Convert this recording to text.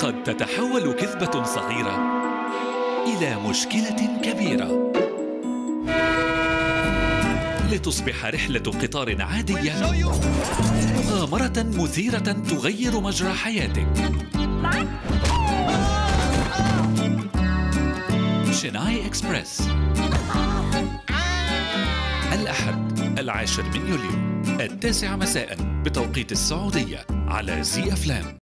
قد تتحول كذبة صغيرة إلى مشكلة كبيرة، لتصبح رحلة قطار عادية مغامرة مثيرة تغير مجرى حياتك. شنغهاي إكسبرس، الأحد 10 يوليو 9 مساء بتوقيت السعودية على زي أفلام.